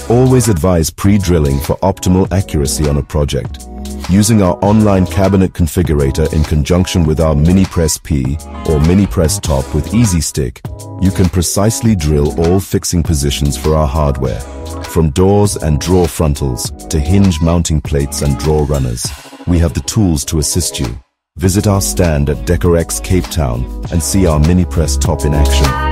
always advise pre-drilling for optimal accuracy on a project. Using our Online Cabinet Configurator in conjunction with our MINIPRESS P or MINIPRESS Top with EASYSTICK, you can precisely drill all fixing positions for our hardware, from doors and drawer frontals to hinge mounting plates and drawer runners. We have the tools to assist you. Visit our stand at DECOREX Cape Town and see our MINIPRESS Top in action.